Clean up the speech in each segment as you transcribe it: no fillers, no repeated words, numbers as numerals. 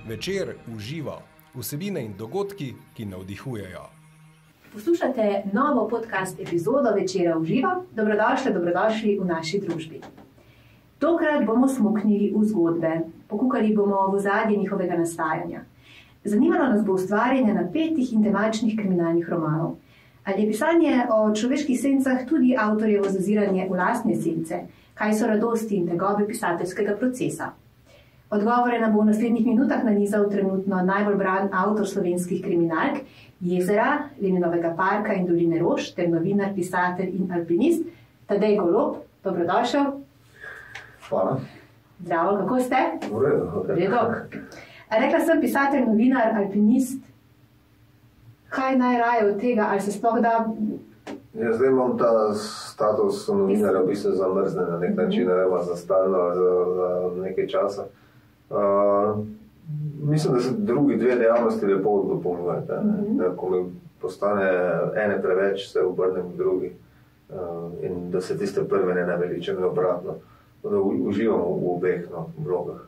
Večer uživa, vsebine in dogodki, ki navdihujejo. Poslušate novo podcast epizodo Večera uživa. Dobrodošli v naši družbi. Tokrat bomo smuknili v zgodbe, pokukali bomo v ozadje njihovega nastajanja. Zanimalo nas bo ustvarjanje napetih in temačnih kriminalnih romanov. Ali je pisanje o človeških sencah tudi avtorjevo zaziranje v lastne sence? Kaj so radosti in tegobe pisateljskega procesa? Odgovore nam bo v naslednjih minutah nanizal trenutno najbolj bran avtor slovenskih kriminalk, Jezera, Leninovega parka in Doline rož, ter novinar, pisatelj in alpinist Tadej Golob. Dobrodošel. Hvala. Zdravo, kako ste? V redu. Rekla sem pisatelj, novinar, alpinist. Kaj najraje od tega, ali se sploh da? Ja, zdaj imam ta status novinarja v bistvu zamrzne na nek način, za stalno, za nekaj časa. Mislim, da se drugi dve dejavnosti lepo dopolnjujete. Ko mi postane ene preveč, se obrnem v drugi in da se tiste prve ne naveličam in obratno. Uživam v obeh vlogah.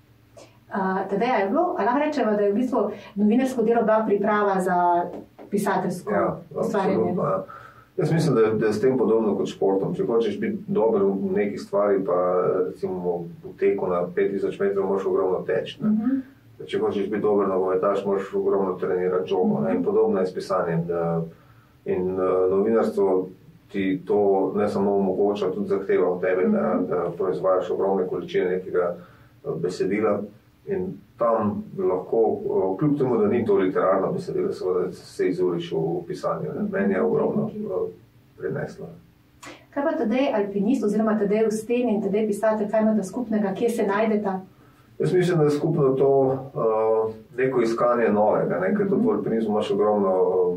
Tadej, je bilo? Ali lahko rečemo, da je v bistvu novinarsko delo bila priprava za pisateljsko ustvarjanje? Ja. Jaz mislim, da je s tem podobno kot športom. Če hočeš biti dober v nekih stvari, pa recimo v teku na 5000 metrov moraš ogromno teči. Če hočeš biti dober nogometaš, moraš ogromno trenirati žogo. In podobno je s pisanjem. In novinarstvo ti to ne samo omogoča, tudi zahteva od tebe, da proizvajaš ogromne količine nekega besedila. In tam lahko, kljub temu, da ni to literarno besedilo, seveda se izuriš v pisanju. Meni je ogromno prineslo. Kaj pa Tadej alpinist, oziroma Tadej v steni in Tadej pisatelj, kaj imata skupnega, kje se najdeta? Jaz mislim, da je skupno to neko iskanje novega, ker tudi v alpinizmu imaš ogromno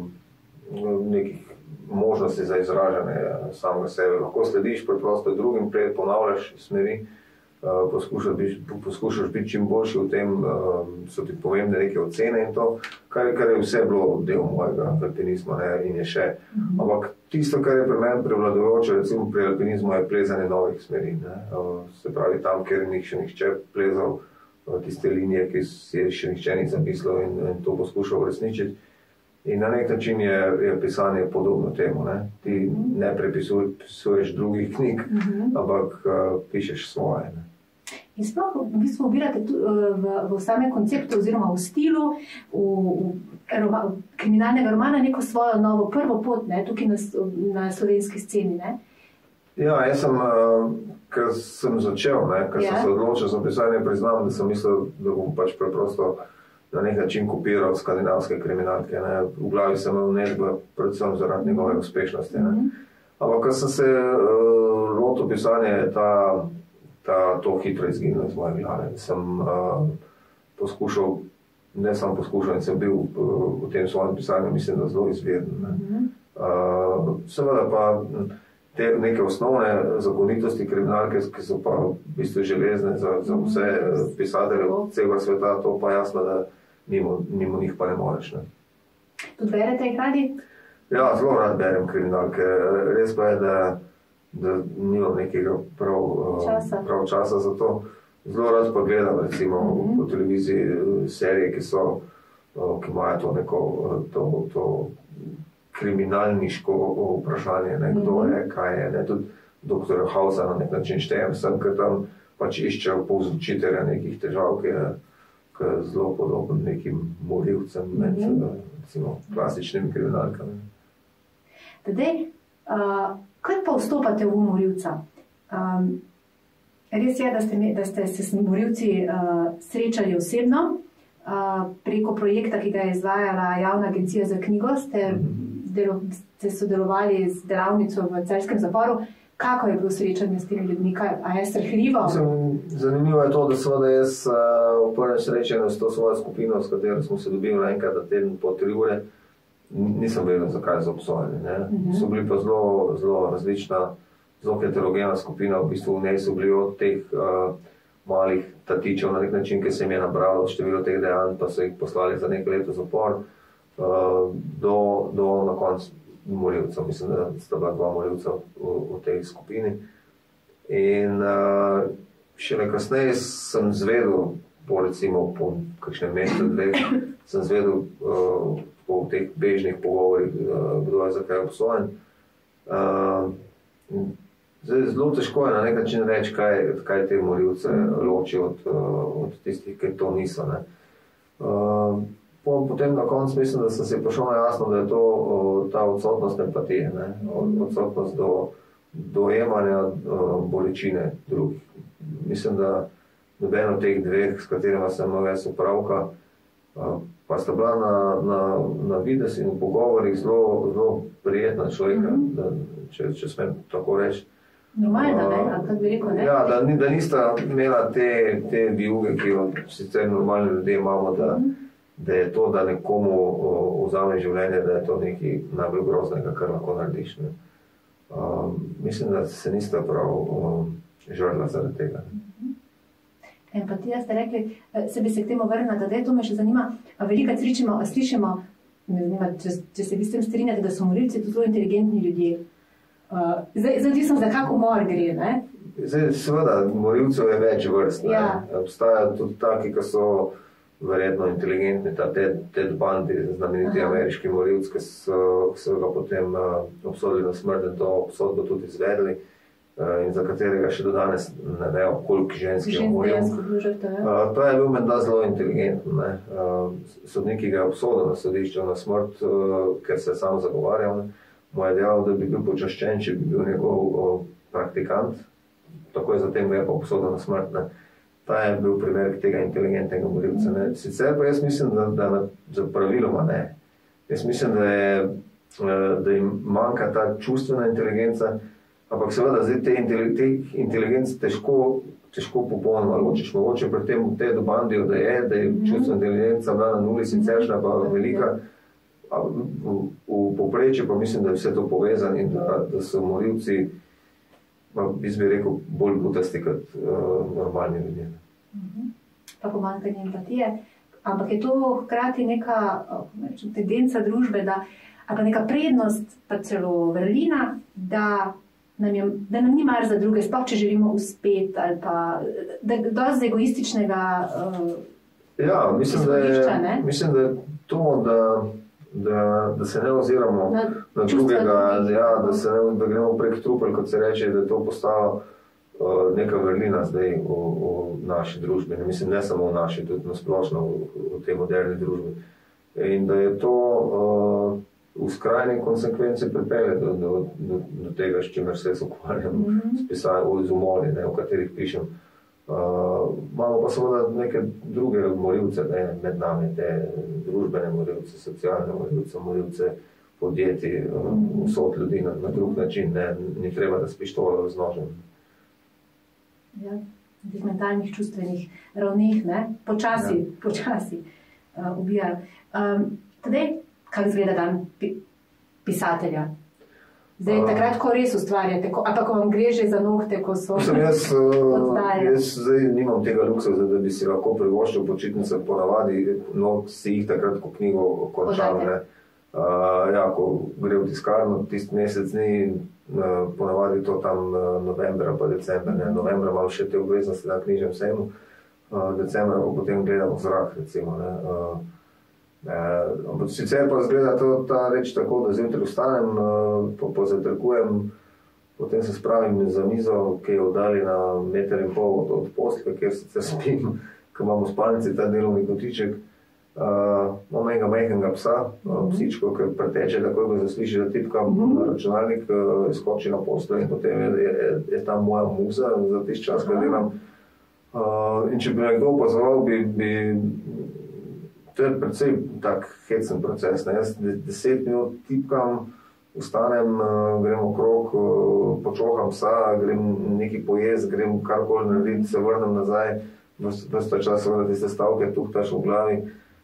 nekih možnosti za izražanje samega sebe. Lahko slediš preprosto drugim, prej ponavljaš smeri, poskušaš biti čim boljši v tem, so ti pomembne neke ocene in to, kar je vse bilo del mojega alpinizma in je še. Ampak tisto, kar je pri meni prevladujoče, recimo pri alpinizmu, je plezanje novih smeri. Se pravi, tam, kjer ni še nihče plezal, tiste linije, ki si še nihče ni zamislil in to poskušal uresničiti. In na nek način je pisanje podobno temu. Ti ne prepisuješ drugih knjig, ampak pišeš svoje. In sploh v bistvu ubirate v samem konceptu oziroma v stilu kriminalnega romana neko svojo novo prvo pot, tukaj na slovenski sceni. Ja, jaz sem, ker sem začel, ker sem se odločil za pisanje, priznam, da sem mislil, da bom pač preprosto na nek način kopiral skandinavske kriminalke. V glavi sem imel Nedba, predvsem zaradi njegove uspešnosti. Ampak, ko sem se lotil pisanja, je to hitro izginilo iz moje glave. Sem poskušal, ne samo poskušal, in sem bil v tem svojem pisanju, mislim, da zelo izveden. Seveda pa te neke osnovne zakonitosti kriminalke, ki so pa v bistvu železne za vse pisatelje celega sveta, to pa jasno, da mimo njih pa ne moreš. Tudi berete jih radi? Ja, zelo rad berem kriminalke. Res pa je, da nimam nekega prav časa za to. Zelo rad pa gledam, recimo po televiziji serije, ki imajo to neko to kriminalniško vprašanje, kdo je, kaj je. Tudi doktorja Hausa na nek način štejem sem, ker tam pač iščejo povzročitelja nekih težav, ki je zelo podoben nekim morilcem med recimo klasičnimi kriminalkami. Tadej, kaj pa vstopate v morilca? Res je, da ste se s morilci srečali osebno, preko projekta, ki ga je izvajala Javna agencija za knjigo, ste sodelovali z delavnico v Celjskem zaporu. Kako je bilo srečanje s temi ljudmi? A je strahljivo? Zanimivo je to, da seveda jaz v prvem srečanju s to svojo skupino, s katero smo se dobili enkrat na teden po 3 ure, nisem vedel, zakaj so obsojeni. So bili pa zelo različna, zelo heterogena skupina. V bistvu v njej so bili od teh malih tatičev na nek način, ki se jim je nabralo število teh dejanj, pa so jih poslali za nekaj let v zapor, do na koncu morilcev. Mislim, da sta bila 2 morilca v tej skupini. In šele kasneje sem zvedel, recimo po kakšnem mesecu, dveh, sem zvedel po teh bežnih pogovorih, kdo je zakaj obsojen. Zelo težko je na nek način reči, kaj te morilce loči od tistih, ki to niso. Ne. Potem na koncu mislim, da sem se prišel na jasno, da je to ta odsotnost empatije, ne. Odsotnost do dojemanja bolečine drugih. Mislim, da noben od teh dveh, s katerima sem imel jaz opravka, pa sta bila na videz in v pogovorih zelo prijetna človeka, če smem tako reči. Normalno, ne? Ali kako bi rekel, ne? Ja, da nista imela te vijuge, ki jo sicer normalni ljudje imamo, da je to, da nekomu vzame življenje, da je to nekaj najbolj groznega, kar lahko narediš. Ne? Mislim, da se nista prav žrla zaradi tega. Empatija ste rekli, se bi se k temu vrnila, da to me še zanima. Veliko slišimo, me zanima, če se vi s tem strinjate, da so morilci tudi zelo inteligentni ljudje. Zdaj sem za kak umor gre, ne? Zdaj, seveda, morilcev je več vrst. Ja. Obstajajo tudi taki, ki so verjetno inteligentni, ta Ted Bundy, znameniti ameriški morilc, ki so ga potem obsodili na smrt in to obsodbo tudi izvedli in za katerega še do danes ne vejo, koliko ženski je umoril. To je bil menda zelo inteligenten. Ne? Sodnik, ki ga je obsodil na sodišču na smrt, ker se je sam zagovarjal, ne? Mu je dejal, da bi bil počaščen, če bi bil njegov praktikant, tako je zatem ga je pa obsodil na smrt. Ne? Ta je bil primer tega inteligentnega morilca. Ne? Sicer pa jaz mislim, da za praviloma ne. Jaz mislim, da jim manjka ta čustvena inteligenca, ampak seveda zdaj te inteligence težko popolnoma ločiš. Mogoče pri tem Tedu Bundiju, da je čustvena inteligenca bila na nuli, siceršnja pa velika, v povprečju pa mislim, da je vse to povezano in da so morilci, bi rekel, bolj butasti kot normalni ljudje. Pa pomanjkanje empatije, ampak je to hkrati neka tendenca družbe, ali pa neka prednost, pa celo vrlina, da nam ni mar za druge, sploh če želimo uspeti, ali pa dosti egoističnega izhodišča. Mislim, da je to, da se ne oziramo na drugega, da gremo prek trupel, kot se reče, da je to postalo neka vrlina zdaj v naši družbi. Mislim, ne samo v naši, tudi nasplošno v tej moderni družbi. In da je to v skrajni konsekvenci pripelje do tega, s čimer se jaz ukvarjam, z umori, o katerih pišem. Imamo pa seveda neke druge morilce, med nami, te družbene morilce, socialne morilce, morilce podjetij, vsot ljudi na drug način, ni treba, da s pištolo z nožem. Ja, v teh mentalnih čustvenih ravneh, počasi ubijajo. Tadej, kako izgleda dan pisatelja? Zdaj, takrat, ko res ustvarjate, ampak ko vam gre že za nohte, ko so oddaje. Jaz zdaj nimam tega luksa, da bi si lahko privoščil počitnice, ponavadi, si jih takrat, ko knjigo končam. Ko gre v tiskarno, tisti mesec dni, ponavadi to tam novembra pa decembra. Novembra imam še te obveznosti na knjižnem sejmu, decembra pa potem gledam v zrak, recimo. Sicer pa zgleda ta reč tako, da zjutraj vstanem, pozajtrkujem, potem se spravim za mizo, ki je oddaljena 1,5 metra od postelje, kjer sicer spim, ker imam v spalnici ta delovni kotiček. Imam enega majhnega psa, psičko, ki preteče, takoj ko zasliši, da tipkam na računalnik, skoči na posteljo in potem je tam moja muza za tisti čas, ko delam. In če bi me kdo opazoval, to je predvsej tak hecen proces. Jaz 10 minut tipkam, vstanem, grem okrog, počoham psa, grem nekaj pojest, grem karkoli narediti, se vrnem nazaj, ves ta čas seveda tiste stavke tuhtaš v glavi.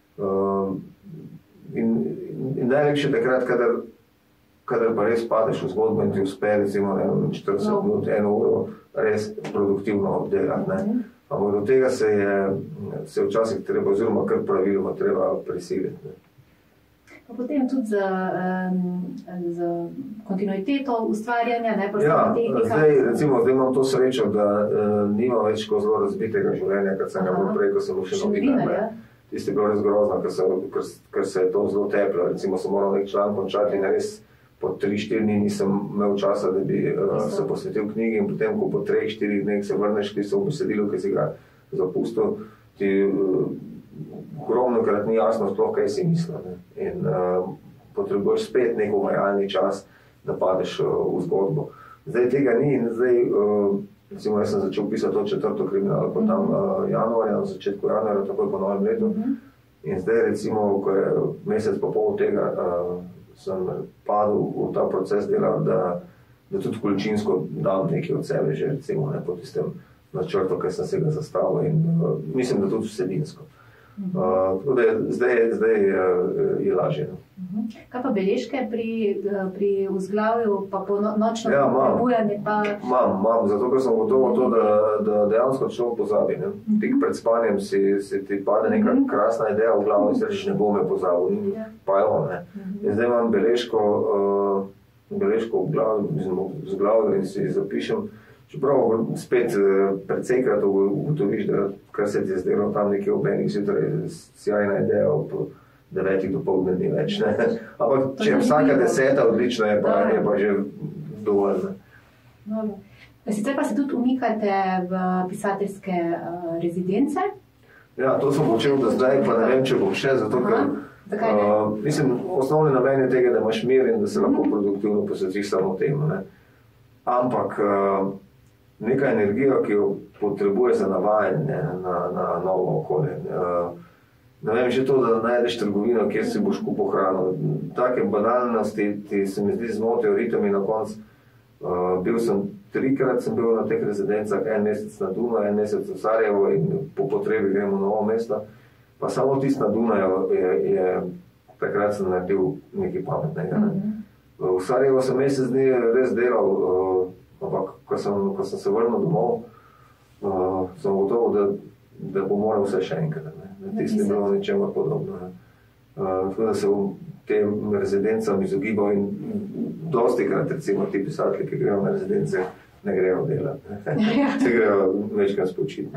In najlepše takrat, kadar pa res padeš v zgodbo in ti uspe, recimo 40 minut, 1 uro, res produktivno obdelati. Ampak do tega se je včasih treba, oziroma kar praviloma treba prisiliti. Pa potem tudi z kontinuiteto ustvarjanja, ne pa samo tehnika. Zdaj imam to srečo, da nimam več zelo razbitega življenja, kot sem ga imel prej, ko sem še novinar. Tisti je bilo res grozno, ker se je to zelo teplo. Recimo sem moral nek član končati in res po 3-4 dni nisem imel časa, da bi se posvetil knjigi, in potem, ko po 3-4 dneh se vrneš k tistemu besedilu, ki si ga zapustil, ti ogromno krat ni jasno sploh, kaj si mislil. In potrebuješ spet nek uvajalni čas, da padeš v zgodbo. Zdaj tega ni in zdaj, recimo jaz sem začel pisati to 4. kriminalko tam januarja, na začetku januarja, takoj po novem letu. In zdaj recimo, ko je mesec pa pol tega, sem padel v ta proces dela, da tudi količinsko dam nekaj od sebe že recimo po tistem načrtu, ki sem se ga zastavil in mislim, da tudi vsebinsko. Tako da zdaj je lažje. Kaj pa beležke pri vzglavju, pa po nočno prebujanje? Imam, zato ker sem gotovo to, da dejansko človek pozabi. Tik pred spanjem si ti pade neka krasna ideja v glavo in si rečeš, ne bom me pozabil. Pa jo, ne. In zdaj imam beležko v glavi in si zapišem. Čeprav spet precejkrat ugotoviš, da kar se ti je zdelo tam nekje ob enih zjutraj, sjajna ideja ob 9 dopoldne ni več. Ampak če je vsaka 10 odlična, je pa že dovolj. Sicer pa se tudi umikate v pisateljske rezidence? Ja, to sem počel do zdaj, pa ne vem, če bom še, zato ker mislim, osnovni namen je tega, da imaš mir in da se lahko produktivno posvetiš samo temu. Ampak neka energija, ki jo potrebuje za navajanje na novo okolje. Ne vem, že to, da najdeš trgovino, kjer si boš kupil hrano. Take banalnosti ti se mi zdi zmotijo ritem in na koncu. Bil sem 3-krat sem bil na teh rezidencah, 1 mesec na Dunaju, 1 mesec v Sarajevo in po potrebi gremo na novo mesto. Pa samo tist na Dunaju je takrat sem naredil nekaj pametnega. V Sarajevo sem mesec dni res delal, ampak ko sem se vrnil domov, sem gotovo, da bo moral vse še enkrat. Tisti ni bilo ničemer podobno. Tako da se bom tem rezidencam izogibal in dostikrat recimo ti pisatelji, ki grejo na rezidence, ne grejo delati. Se grejo večkrat spočiti.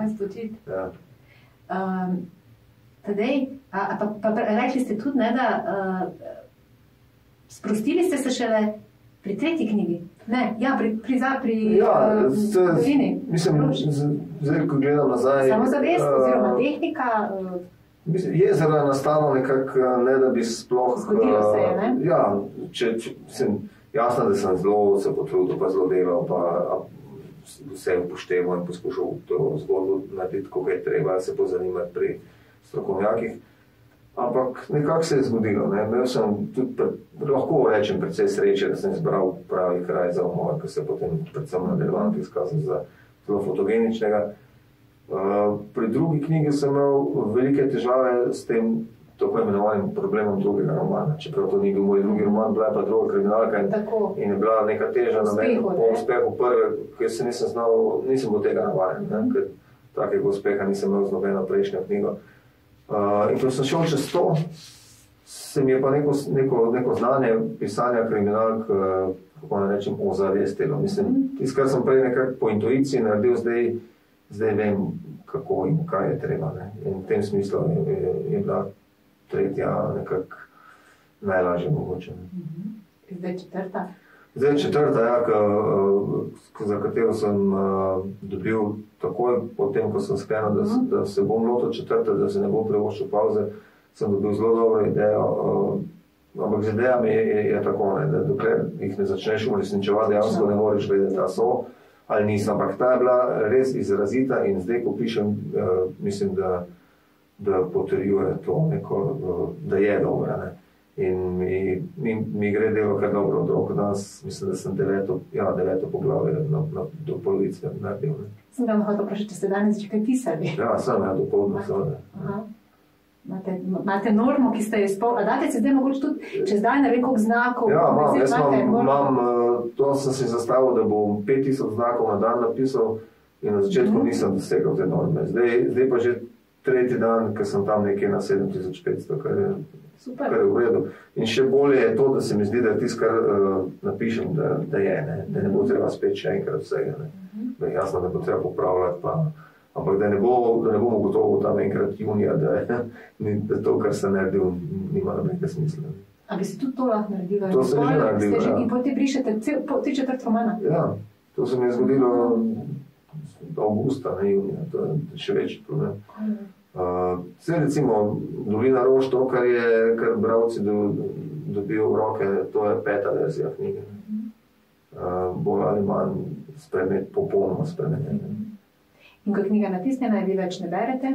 Tadej, pa rekli ste tudi, da sprostili ste se šele pri 3. knjigi. Ne, pri Dolini. Mislim, zdaj, ko gledam nazaj... Samozavest oziroma tehnika... Jezero je nastalo nekako, ne da bi sploh... Zgodilo se je, ne? Ja, jasno, da sem zelo se potrudil, pa zelo delal, pa vse upošteval in poskušal to zgodbo narediti, koliko je treba se pozanimati pri strokovnjakih. Ampak nekako se je zgodilo. Imel sem tudi, lahko rečem, precej sreče, da sem izbral pravi kraj za umor, ki se potem predvsem nadaljevank izkazal za zelo fotogeničnega. Pri drugi knjigi sem imel velike težave s tem tako imenovanim problemom drugega romana. Čeprav to ni bil moj drugi roman, bila je pa druga kriminalka in je bila neka teža na meni po uspehu prve, ker se nisem bil tega navajen, ker takega uspeha nisem imel z nobeno prejšnjo knjigo. In ko sem šel čez to, se mi je pa neko znanje pisanja kriminalk, kako ne rečem, ozavestilo. Mislim, tisto, kar sem prej nekako po intuiciji naredil, zdaj vem, kako in kaj je treba. In v tem smislu je bila 3. nekako najlažje mogoče. Zdaj 4. Zdaj 4, ja, za katero sem dobil takoj potem, ko sem sklenil, da se bom lotil 4, da se ne bom prevoščil pauze, sem dobil zelo dobro idejo. Ampak z idejami je tako, da dokler jih ne začneš uresničevati, dejansko ne moreš vedeti, da so ali niso. Ampak ta je bila res izrazita in zdaj, ko pišem, mislim, da potrjuje to neko, da je dobra. In mi gre delo kar dobro od roko. Danes mislim, da sem 9. poglavje do polovice naredil. Sem vam hotel vprašati, če ste danes že kaj pisali? Ja, sem, dopoldne seveda. Imate normo, ki ste jo izpolnili? A date se zdaj mogoče tudi, če zdaj ne vem, koliko znakov? Ja, imam, to sem si zastavil, da bom 5000 znakov na dan napisal in na začetku nisem dosegal te norme. Zdaj pa že tretji dan, ker sem tam nekje na 7500, kar je v redu. In še bolje je to, da se mi zdi, da je tisto, kar napišem, da je, da ne bo treba spet še enkrat vsega. Da je jasno, da bo treba popravljati, ampak da ne bomo gotovo tam enkrat junija, da to, kar sem naredil, nima nobenega smisla. A bi se tudi to lahko naredilo? To se že naredilo, ja. In potem brišete tri četrt romana? Ja, to se mi je zgodilo avgusta, ne junija, to je še večji problem. Vse recimo Dolina rož, to, kar bralci dobijo v roke, to je 5. verzija knjige. Bolj ali manj popolnoma spremenjena. In ko je knjiga natisnjena, vi več ne berete?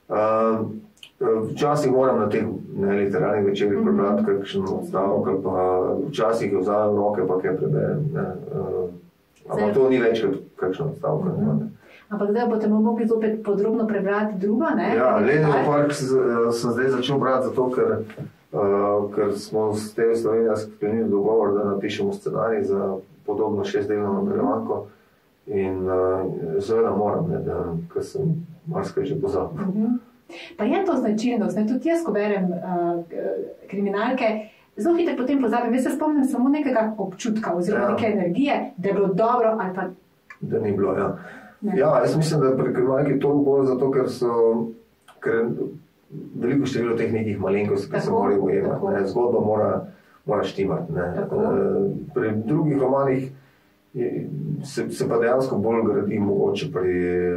Včasih moram na teh literarnih večerih prebrati kakšen odstavek, ali pa včasih jo vzamem v roke, pa kaj preberem. Ampak to ni več kakšen odstavek. Ampak zdaj boste mogli zopet podrobno prebrati drugo, ne? Ja, Leninov park sem zdaj začel brati zato, ker smo s TV Slovenija sklenili dogovor, da napišemo scenarij za podobno 6-delno nadaljevanko. In seveda moram, ker sem marsikaj že pozabil. Pa je to značilnost, tudi jaz, ko berem kriminalke, zelo hitro potem pozabim. Jaz se spomnim samo nekega občutka oziroma neke energije, da je bilo dobro ali pa... Da ni bilo, ja. Ja, jaz mislim, da pri kriminalki to bolj zato, ker veliko število teh nekih malenkosti, ki se morajo ujemati. Zgodba mora štimati. Pri drugih romanih se pa dejansko bolj gradi mogoče pri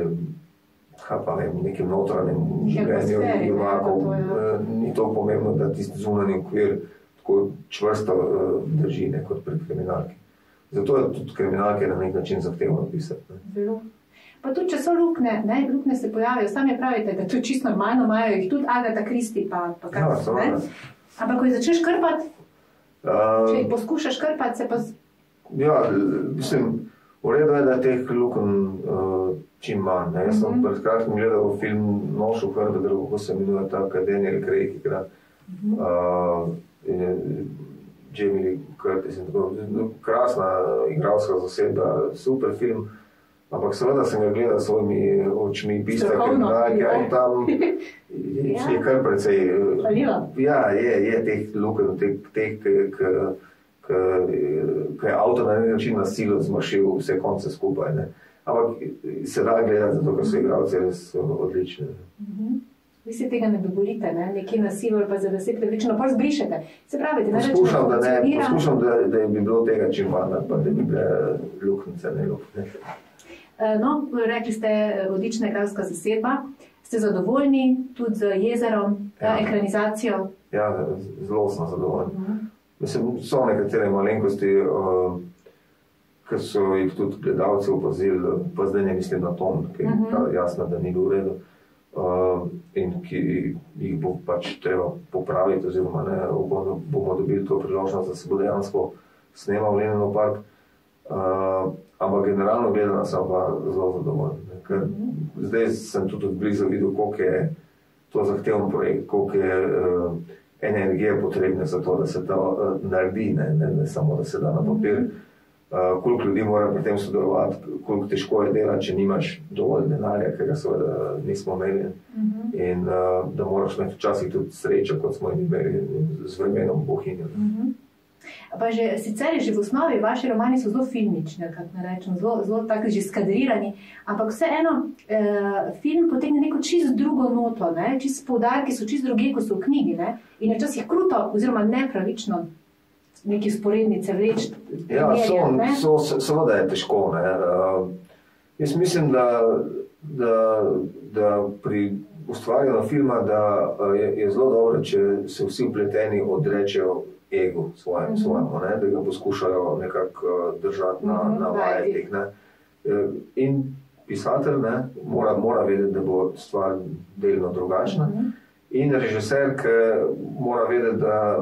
nekem notranjem življenju junakov. Ni to pomembno, da tisti zunanji okvir tako čvrsto drži kot pri kriminalki. Zato je tudi kriminalke na nek način zahtevno pisati. Pa tudi, če so lukne se pojavijo, sami pravite, da to je čisto normalno, imajo jih tudi Agatha Christie pa kaj. Ampak, ko jih začneš krpati, če jih poskušaš krpati, se pa... Ja, mislim, v redu je, da je teh luken čim manj. Jaz sem pred kratkim gledal film Nož v hrbe, kako se imenuje ta Daniel Craig igra. Jamie Lee Curtis in tako. Krasna igralska zasedba, super film. Ampak seveda sem ga gledal s svojimi očmi pista kriminalke in tam je kar precej... Ja, je teh luken, teh, ki je avtor na nek način na silo zmašil vse konce skupaj. Ampak se da gledati, zato ker so igralci res odlični. Vi se tega ne dovolite, nekje na silo ali pa za deset večno, pa zbrišete. Se pravite, poskušam, da bi bilo tega čim manj, pa da bi bile luknice, ne lukne. No, rekli ste, odlična igralska zasedba. Ste zadovoljni tudi z Jezerom, ekranizacijo? Ja, zelo sem zadovoljni. Mislim, so nekatere malenkosti, ki so jih tudi gledalci opazili, pa zdaj ne mislim na ton, ki je jasno, da ni bil v redu. In ki jih bo pač treba popraviti, oziroma bomo dobili to priložnost, da se bo dejansko snemal Leninov park. Ampak generalno gledano sem pa zelo zadovoljen. Ker zdaj sem tudi blizu videl, koliko je to zahteven projekt, koliko je energije potrebne za to, da se to naredi, ne samo da se da na papir. Koliko ljudi mora pri tem sodelovati, koliko težko je delati, če nimaš dovolj denarja, ker ga seveda nismo imeli. In da moraš imeti včasih tudi srečo, kot smo imeli z vremenom Bohinja. Pa že sicer je že v osnovi, vaši romani so zelo filmični, kako ne rečem, zelo tako že skadrirani, ampak vseeno film potegne neko čisto drugo noto, čisto poudarki so čisto druge, kot so v knjigi, in je včasih kruto oziroma nepravično neki sporednice vleč. Ja, seveda je težko. Jaz mislim, da pri ustvarjanju filma, da je zelo dobro, če se vsi vpleteni odrečejo ego svojemu, da ga poskušajo nekako držati na vajetih. In pisatelj mora vedeti, da bo stvar delno drugačna. In režiser, ki mora vedeti, da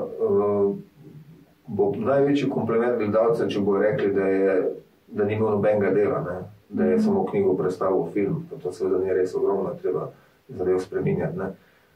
bo največji kompliment gledalcev, če bo rekli, da ni imel nobenega dela, da je samo knjigo predstavil v film. To seveda ni res ogromno, treba zadev spreminjati.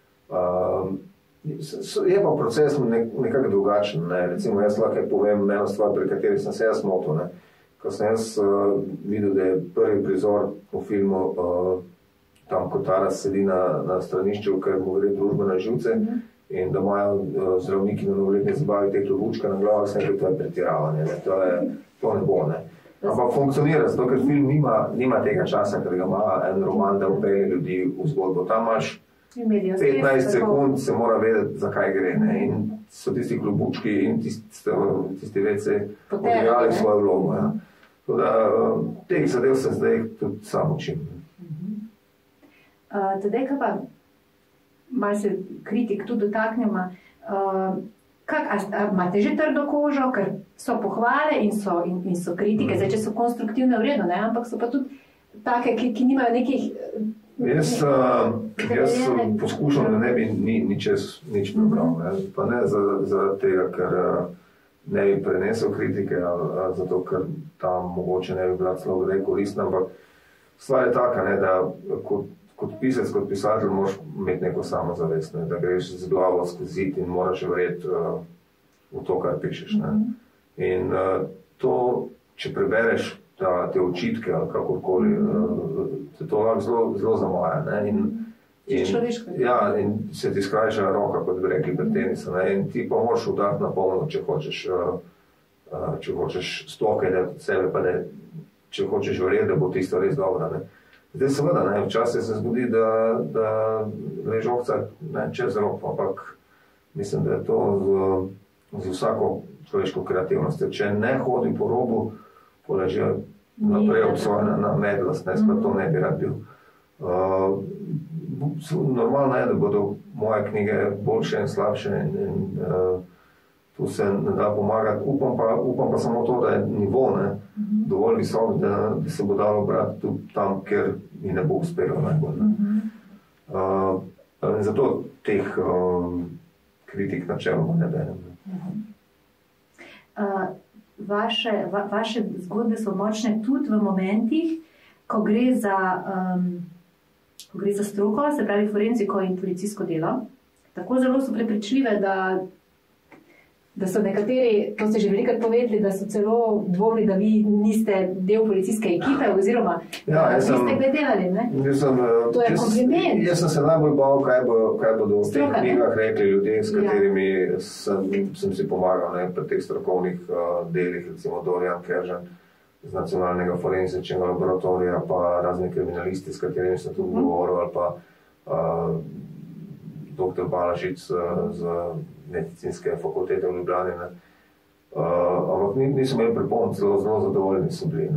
Je pa proces nekako drugačen. Recimo, jaz lahko povem eno stvar, pri kateri sem se jaz motil. Ko sem jaz videl, da je prvi prizor v filmu tam kot Taras sedi na stranišču, ker mu gre družba na živce in da imajo zdravniki na novoletni zabavi te klobučke na glavo, sem rekel, to je pretiravanje, to ne bo, ne. Ampak funkcionira, zato ker film nima tega časa, ker ga ima en roman, da upelje ljudi v zgodbo. Tam imaš 15 sekund, se mora vedeti, zakaj gre, ne. In so tisti klobučki in tisti vece odigrali svojo vlogo, ja. Tako da teh zadev se zdaj tudi sam učim. Tadej, kaj pa malo se kritik tudi dotaknemo, imate že trdo kožo, ker so pohvale in so kritike, zdaj, če so konstruktivne vredno, ne? Ampak so pa tudi take, ki nimajo nekih... Jaz poskušam, da ne bi nič prebral, pa ne zaradi tega, ker ne bi prenesel kritike, ali zato, ker tam mogoče ne bi bila celo kdaj koristna, ampak stvar je taka, ne, da kot pisec, kot pisatelj moraš imeti neko samozavest, ne, da greš z glavo skozi zid in moraš verjeti v to, kar pišeš. Ne. In to, če prebereš te očitke ali kakorkoli, te to lahko zelo zamaja. Ne. In se ti skrajša roka, kot bi rekli pri tenisu. Ne. In ti pa moraš udariti na polno, če hočeš stoke dati od sebe, pa ne, če hočeš verjeti, da bo tisto res dobro. Ne. Zdaj seveda, včasih se zgodi, da leži ovca čez rok, ampak mislim, da je to z vsako človeško kreativnostjo. Če ne hodi po robu, poleži naprej obsojena na medlost, pa to ne bi rad bil. Normalno je, da bodo moje knjige boljše in slabše in tu se ne da pomagati. Upam pa samo to, da je nivo dovolj visok, da se bo dalo brati tudi tam, kjer mi ne bo uspelo najbolj. Zato teh kritik načeloma ne berem. Vaše zgodbe so močne tudi v momentih, ko gre za stroko, se pravi forenziko in policijsko delo. Tako zelo so prepričljive, da so nekateri, to ste že velikrat povedali, da so celo dvomili, da vi niste del policijske ekipe, oziroma niste kaj delali, ne? To je kompliment. Jaz sem se najbolj bal, kaj bodo v teh knjigah rekli ljudje, s katerimi sem si pomagal, ne, pri teh strokovnih delih, recimo Dorian Keržan z Nacionalnega forenzičnega laboratorija, pa razni kriminalisti, s katerimi sem tudi govoril, ali pa dr. Balažic z medicinske fakultete v Ljubljani. Ampak nisem imel pripomb, zelo zadovoljni so bili.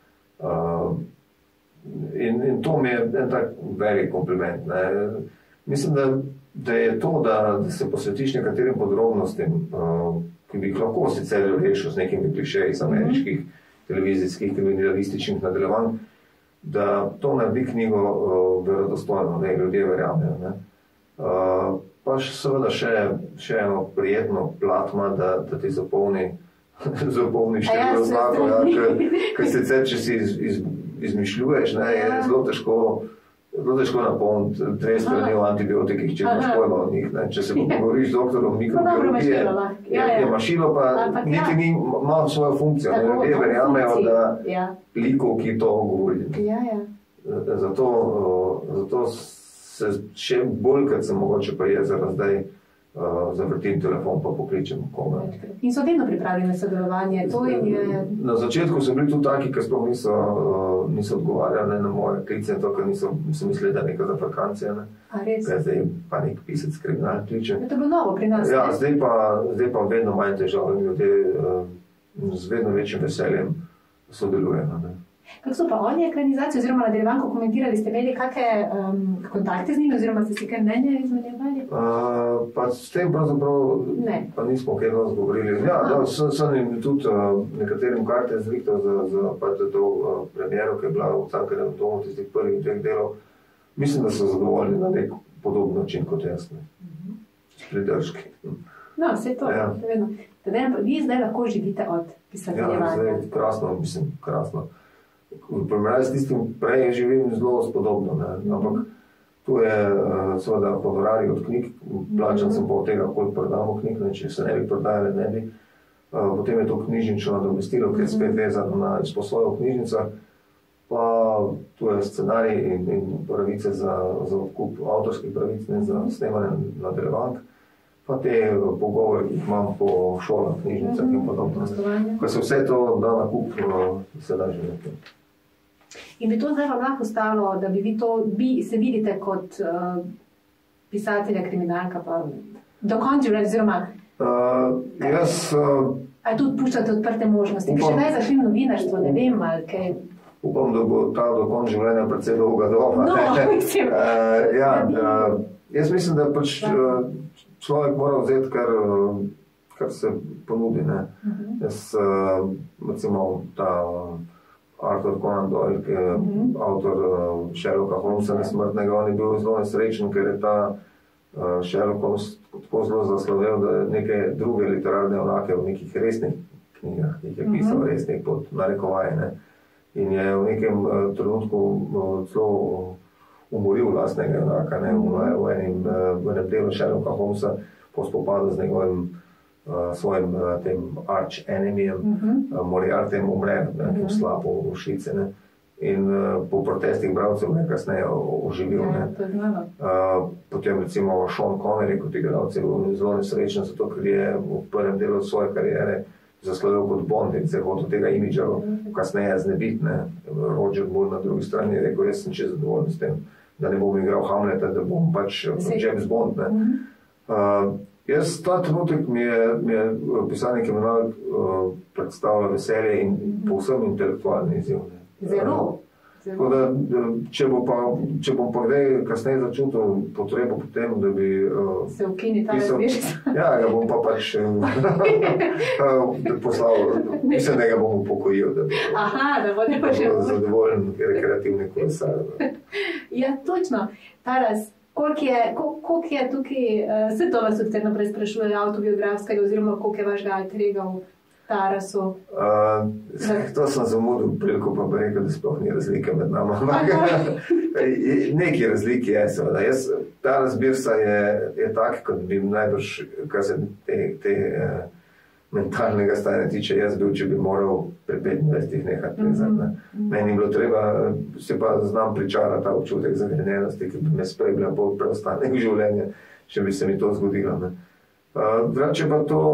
In to mi je en tak velik kompliment. Mislim, da je to, da se posvetiš nekaterim podrobnostim, ki bi jih lahko sicer rešil z nekimi klišeji iz ameriških televizijskih kriminalističnih nadaljevanj, da to naredi knjigo verodostojno, da ljudje verjamejo. Pa seveda še eno prijetno platma, da ti zapolni število znakov, ker sicer, če si izmišljuješ, je zelo težko napolniti 2 strani o antibiotikih, če imaš pojma od njih. Če se pogovoriš z doktorom mikrobiologije, je mašilo pa niti ni malo svojo funkcijo. Ljudje verjamejo, da likov, ki to govori. Zato se še bolj, kad sem mogoče pa jezera zdaj zavrtim telefon pa pokličem koga. In so vedno pripravljeni na sodelovanje? Na začetku so bili tudi taki, ki sploh niso odgovarjali na moje klice, to, ker niso mislili, da je neka zafrakancija. A res? Zdaj pa nek pisec kriminal kliče. Je to bilo novo pri nas? Ja, zdaj pa vedno manj težav in ljudje z vedno večjim veseljem sodelujejo. Kako so pa oni ekranizacijo oziroma nadaljevanko komentirali? Ste imeli kakšne kontakte z njimi oziroma ste si kaj mnenje izmenjevali? Pa s tem pravzaprav pa nismo kaj dosti govorili. Ja, sem jim tudi nekaterim karte zrihtal za to premiero, ki je bila v Cankarjevem domu tistih prvih 2 delov. Mislim, da so zadovoljni na nek podoben način kot jaz. S pridržki. No, vse to. Vi zdaj lahko živite od pisateljevanja. Ja, zdaj krasno. V primerjavi s tistim prej živim zelo spodobno, ampak tu je seveda honorarij od knjig, plačan sem pa od tega, koliko prodamo knjig, če se ne bi prodajali, ne bi. Potem je to knjižnično nadomestilo, ki je spet vezano na izposojo v knjižnicah, pa tu je scenarij in pravice za odkup avtorskih pravic, ne, za snemanje nadaljevank, pa te pogovore, ki jih imam po šolah, knjižnicah in podobno. Ko se vse to da na kup, se da že nekaj. In bi to zdaj vam lahko stalo, da vi se vidite kot pisatelja, kriminalka, pa dokončil, oziroma ali tudi puščate odprte možnosti? Bi še naj zašli novinarstvo, ne vem, ali kaj? Upam, da bo ta dokonč življenja predvsej dolga doba. Mislim. Jaz mislim, da pač človek mora vzeti, kar se ponudi. Ne. Jaz, recimo, ta Arthur Conan Doyle, ki je avtor Sherlocka Holmesa nesmrtnega, on je bil zelo nesrečen, ker je ta Sherlock Holmes tako zelo zaslovel, da neke druge literarne junake v nekih resnih knjigah, ki jih je pisal resnih pod narekovaje. In je v nekem trenutku celo umoril lastnega junaka, v enem delu Sherlocka Holmesa po spopadu z njegovim svojim tem arch enemijem, Moriartyjem umre, nekim slapo v Švici. In po protestih bralcev je kasneje oživil. Potem recimo Sean Connery kot igralec je bil zelo nesrečen, zato ker je v prvem delu svoje kariere zaslovel kot Bond in se je hotel tega imidža kasneje znebiti. Roger Moore na drugi strani je rekel, jaz sem če zadovoljen s tem, da ne bom igral Hamleta, da bom pač James Bond. Jaz ta trenutek mi je pisanje kriminalk predstavlja veselje in povsem intelektualni izziv. Zelo. Tako da, če bom pa kdaj kasneje začutil potrebo potem, da bi se ukini ta razmišljaš. Ja, ga bom pa pač poslal, mislim, da ga bom upokojil, da bi zadovoljen rekreativni kolesar. Ja, točno. Taras, koliko je tukaj, vse to vas tudi naprej sprašuje avtobiografskega, oziroma koliko je vašega alter ega v Tarasu? To sem zamudil priliko, pa bi rekel, da sploh ni razlike med nama. Neki razliki je, seveda. Taras Birsa je tak, kot bi najbrž, kar se te mentalnega stanja tiče, jaz bil, če bi moral pri 25 nekaj prizadne. Meni je bilo treba, se pa znam pričarati ta občutek zagrenjenosti, ki bi me spremljal po preostanek življenja, če bi se mi to zgodilo. Drugače pa to,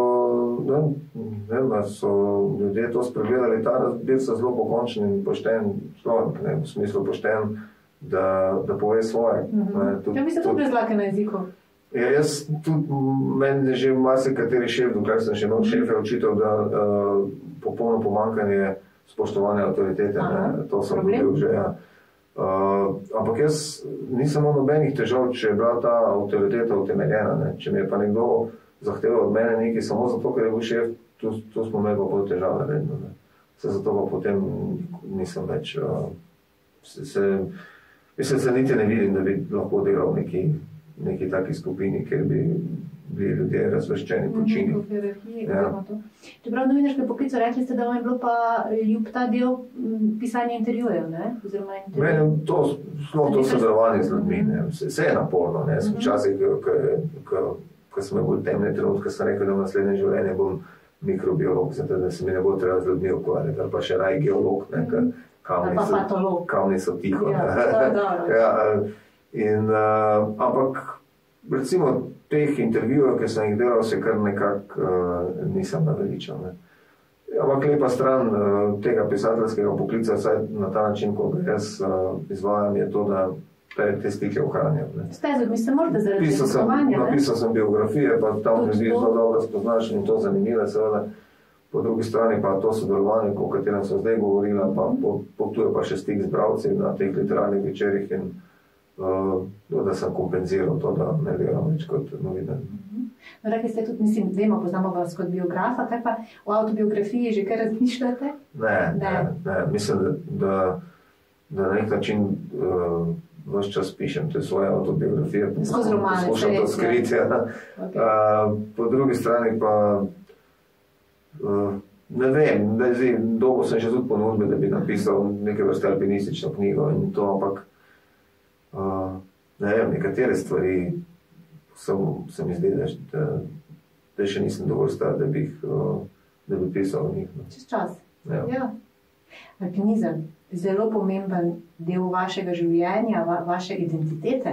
ne vem, so ljudje to spregledali, Taras Birsa zelo pokončen in pošten človek, v smislu pošten, da pove svoje. Ja, vi ste tudi brez dlake na jeziku. Ja, jaz tudi, meni je že marsikateri šef, dokler sem še imel šefe, očital, da popolno pomanjkanje spoštovanja avtoritete, to sem bil že, ja. Ampak jaz nisem imel nobenih težav, če je bila ta avtoriteta utemeljena, če mi je pa nekdo zahteval od mene nekaj samo zato, ker je bil šef, to smo imeli pa bolj težave redno. Zato pa potem nisem več, mislim, se niti ne vidim, da bi lahko delal neki taki skupini, kjer bi bili ljudje razvrščeni po čini. Čeprav novinarske poklice, rekli ste, da vam je bilo pa ljub ta del pisanja intervjujev, ne? Mene to sodelovanje z ljudmi, vse je naporno, ne? Včasih, ko sem bolj temne trenutke, sem rekel, da v naslednjem življenju bom mikrobiolog, zato da se mi ne bo treba z ljudmi ukvarjati, ali pa še raj geolog, kamni so tiho. Ampak recimo teh intervjujev, ki sem jih delal, se kar nekako nisem naveličal. Ampak lepa stran tega pisateljskega poklica, vsaj na ta način, ko ga jaz izvajam, je to, da te stike ohranjam. Mi se morate zaradi raziskovanja. Napisal sem biografije, pa tam ljudi zelo dobro spoznaš in to zanimive, seveda. Po drugi strani pa to sodelovanje, o katerem sem zdaj govorila, pa potuje pa še stik z bralci na teh literarnih večerih in da sem kompenziral to, da ne delam več kot novinar. Rekli ste tudi, mislim, vemo, poznamo vas kot biografa, kaj pa v avtobiografiji že kaj razmišljate? Ne. Mislim, da na nek način ves čas pišem te svoje avtobiografije. Skozi romane. Poskušam to skriti. Po drugi strani pa ne vem, dolgo sem še tudi ponudbe, da bi napisal neke vrste alpinistično knjigo in to, ampak ne vem, nekatere stvari se mi zdi, da še nisem dovolj star, da bi pisal o njih. Čez čas. Ja. Alpinizem. zelo pomemben del vašega življenja, vaše identitete.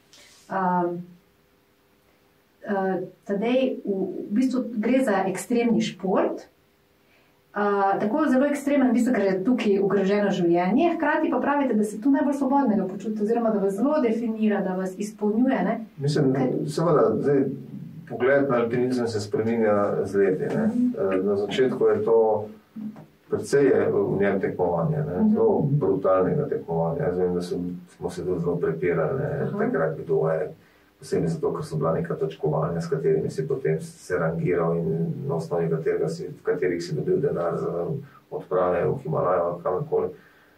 Tadej, v bistvu gre za ekstremni šport, tako zelo ekstremen, v bistvu, ker je tukaj ogroženo življenje, hkrati pa pravite, da se tu najbolj svobodnega počutite, oziroma da vas zelo definira, da vas izpolnjuje. Ne? Mislim, seveda, zdaj pogled na alpinizem se spreminja z leti. Ne? Na začetku je to precej v njem tekmovanje, zelo brutalnega tekmovanja. Jaz vem, da smo se zelo prepirali, takrat kdo je, posebej zato, ker so bila neka točkovanja, s katerimi si potem se rangiral in na osnovi v katerih si dobil denar za odprave v Himalajo ali kamorkoli.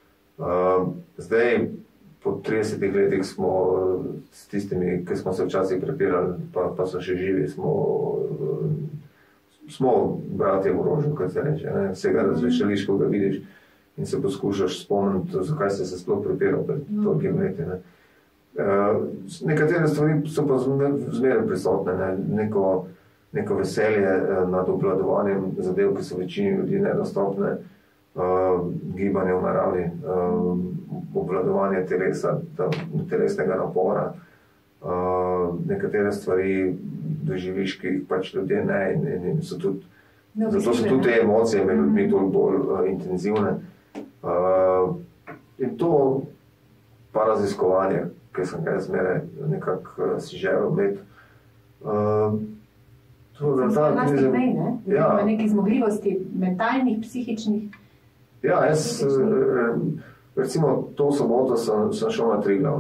Zdaj, po 30 letih smo s tistimi, ki smo se včasih prepirali, pa so še živi, smo bratje v orožju, kot se reče. Vsega razvešališ, ko ga vidiš in se poskušaš spomniti, zakaj si se sploh prepiral pred toliko leti. Nekatere stvari so pa zmeraj prisotne. Neko veselje nad obvladovanjem zadev, ki so večini ljudi nedostopne, gibanje v naravi, obvladovanje telesa, telesnega napora. Nekatere stvari doživiš, ki jih pač ljudje ne, in so tudi, zato so tudi te emocije med ljudmi toliko bolj intenzivne. In to pa raziskovanje, ki sem ga zmeraj nekako si želel imeti. Vlastnih mej, ne? Ima neki zmogljivosti mentalnih, psihičnih. Ja, jaz recimo to soboto sem šel na Triglav,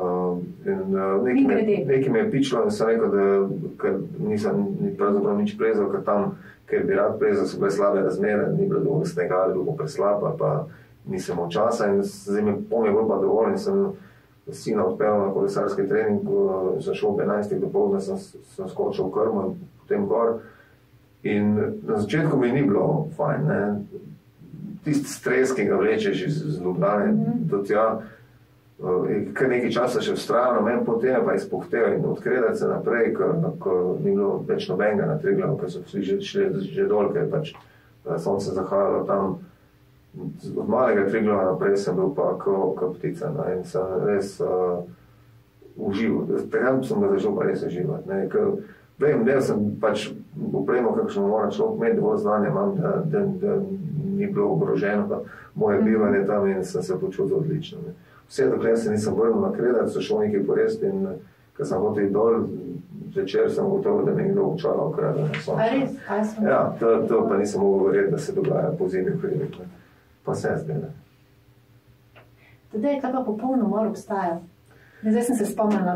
nekaj me je pičilo in sem rekel, da nisem pravzaprav nič plezal, ker tam, ker bi rad plezal, so bile slabe razmere, ni bilo dovolj snega ali bilo preslab, pa nisem imel časa in zdaj mi pol je bolj pa dovolj in sem sina odpeljal na kolesarski trening, sem šel ob 11. dopoldne, sem skočil v Krmo in potem gor in na začetku mi ni bilo fajn, ne. Tisti stres, ki ga vlečeš iz Ljubljane do tja, kar nekaj časa še vztrajano, meni potem pa izpuhtel in odkredati se naprej, ko ni bilo več nobenega na Triglavu, ker so vsi že dol, ker pač sonce zahajalo tam. Od malega Triglava naprej sem bil pa kot ptica in sem res užival. Takrat sem ga začel pa res uživati. Vem, da sem pač upremo, kakšno mora človek imeti, dovolj znanja imam, da ni bilo ogroženo pa moje bivanje tam in sem se počutil odlično. Vse dokler se nisem vrnil na Kredar, so šel nekaj poresti in ko sem hotel dol, večer sem gotovo, da me nekdo učala v Kredar. Ja, to pa nisem mogel verjeti, da se dogaja po zimi v Hribih. Pa se zdaj. Tadej, kaj pa popolno mor obstaja? Zdaj sem se spomnila.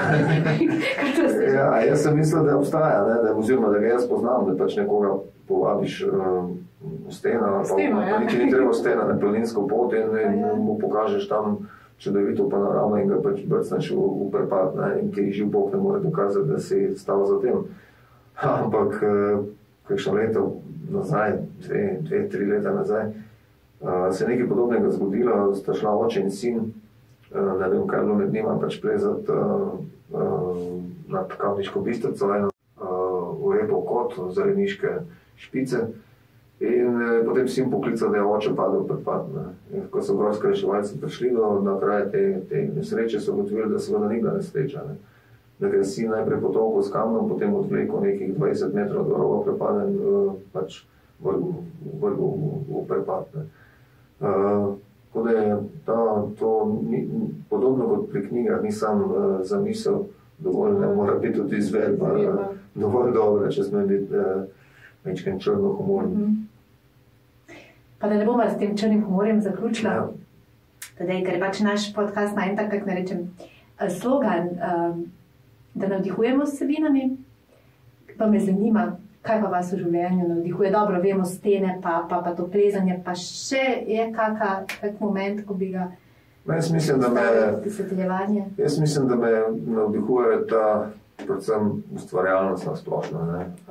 Ja, jaz sem mislil, da obstaja, oziroma da ga jaz poznam, da pač nekoga povabiš v steno, pa nič ni treba v steno na planinsko pot in mu pokažeš tam čudovito panoramo in ga pač brcneš v prepad, in ki živ Bog ne more dokazati, da si stal za tem. Ampak kakšno leto nazaj, 2-3 leta nazaj, se je nekaj podobnega zgodilo, sta šla oče in sin, ne vem, kaj je bilo med njima, pač plezati nad Kamniško Bistrico, v Repov kot, v Zeleniške špice. In potem sin poklical, da je oče padel v prepad. Ko so gorski reševalci prišli na kraj te nesreče, so ugotovili, da seveda ni bila nesreča. Da je sin najprej potolkal s kamnom, potem odvlekel nekih 20 metrov do roba prepaden, pač vrgel v prepad. Tako da je to podobno kot pri knjigah, nisem zamisel, dovolj ne mora biti tudi izvedba, dovolj dobra, če sme biti večkrat črno humorno. Pa da ne bomo s tem črnim humorjem zaključila, ker je pač naš podcast na en tak, kako ne rečem, slogan, da navdihujemo s vsebinami, pa me zanima, kaj pa vas v življenju navdihuje. Dobro, vemo stene, pa to plezanje, pa še je kak moment, ko bi ga deseteljevanje. Jaz mislim, da me navdihuje ta predvsem ustvarjalnost na splošno,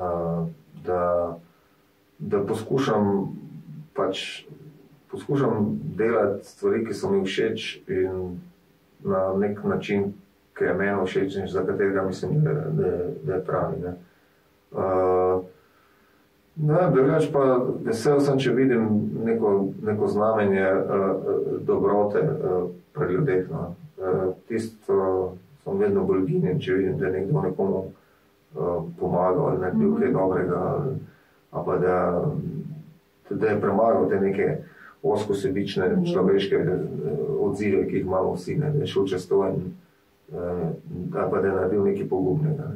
da poskušam delati stvari, ki so mi všeč in na nek način, ki je meni všeč in za katerega mislim, da je pravi. Drugač pa vesel sem, če vidim neko znamenje dobrote pri ljudeh. No. Tisto sem vedno bolj ginjen, če vidim, da je nekdo nekomu pomagal ali naredil kaj dobrega, ali pa da je premagal te neke ozkosebične človeške odzive, ki jih imamo vsi, da je šel čez to in da je naredil nekaj pogubnega.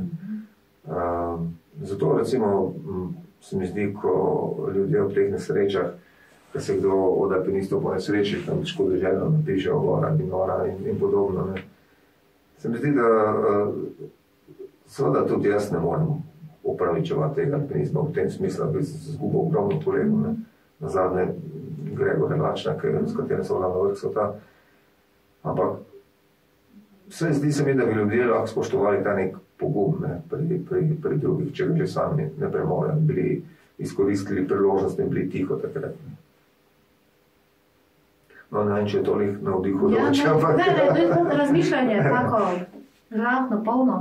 Zato recimo se mi zdi, ko ljudje v teh nesrečah, ko se kdo od alpinistov po nesreči, tam škodoželjno napiše gora in nora in podobno. Ne. Se mi zdi, da seveda tudi jaz ne morem upravičevati tega alpinizma v tem smislu, da bi izgubil ogromno kolegov. Nazadnje Gregor Lačnak, s katerim so na vrh sveta. Ampak vse zdi se mi, da bi ljudje lahko spoštovali ta nek pogum pri drugih, če ga že sami ne premorejo, bili izkoristili priložnost in bili tiho takrat. No, ne vem, če je toliko navdihujoče, ampak... Ne, to je to razmišljanje, tako žalostno, polno.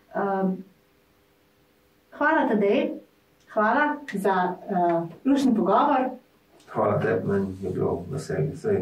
Hvala Tadej, hvala za lušni pogovor. Hvala tebi, meni je bilo veselje.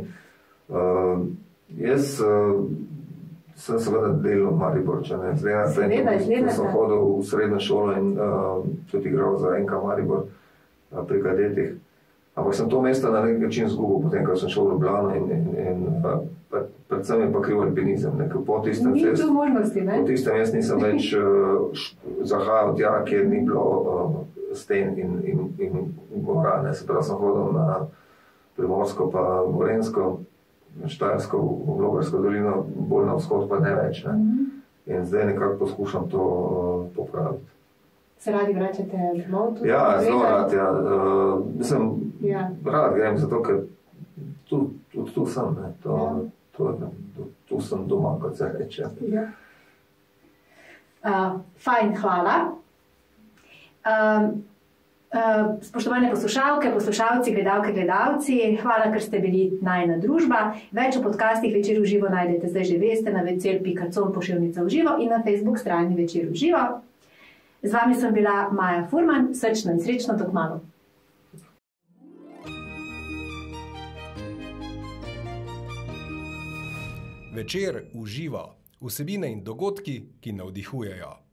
Jaz sem seveda delal Mariborča, ne. Zdaj sem hodil v srednjo šolo in tudi igral za NK Maribor pri kadetih. Ampak sem to mesto na nek način izgubil, potem, ko sem šel v Ljubljano in predvsem je pa kriv alpinizem. Po tistem jaz nisem več zahajal tja, kjer ni bilo sten in gora. Se pravi, sem hodil na Primorsko pa Gorenjsko, Štajersko, v Logarsko dolino, bolj na vzhod pa ne več. Ne. In zdaj nekako poskušam to popraviti. Se radi vračate domov? Ja, zelo rad. Ja. Mislim, rad grem, zato ker tu sem. Tu sem doma, kot se reče. Ja. Fajn, hvala. Spoštovane poslušalke, poslušalci, gledalke, gledalci, hvala, ker ste bili najina družba. Več o podcastih Večer v živo najdete zdaj že veste na večer.com/v živo in na Facebook strani Večer v živo. Z vami sem bila Maja Furman, srčno in srečno do kmalu. Večer v živo. Vsebine in dogodki, ki navdihujejo.